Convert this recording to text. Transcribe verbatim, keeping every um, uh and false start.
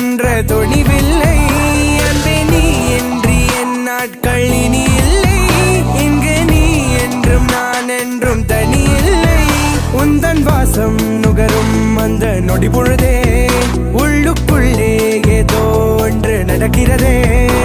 என்ற துணிவில்லை அன்பே நீ என்று என் நாட்கள் இனி இல்லை இங்கு நீ என்றும் நான் என்றும் தனி இல்லை உந்தன் வாசம் நுகரும் அந்த நொடி பொழுதே உள்ளுக்குள்ளே ஏதோ ஒன்று நடக்கிறதே